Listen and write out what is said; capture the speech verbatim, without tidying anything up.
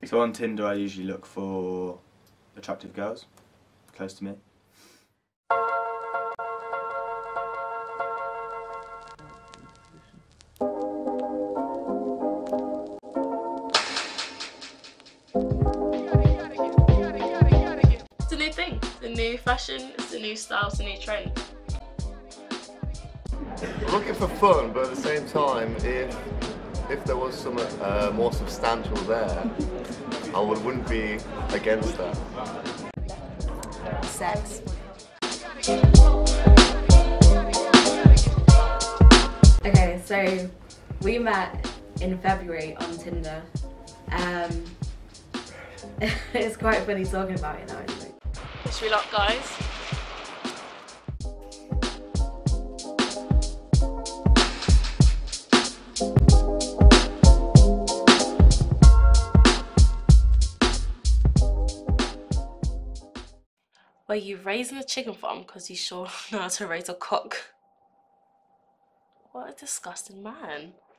So on Tinder I usually look for attractive girls, close to me. It's a new thing, it's a new fashion, it's a new style, it's a new trend. I'm looking for fun, but at the same time, if if there was some uh, more substantial there, I would, wouldn't be against that. Sex. Okay, so we met in February on Tinder. Um, it's quite funny talking about it now, I think. Wish me luck, guys. Were you raising a chicken farm because you sure know how to raise a cock? What a disgusting man.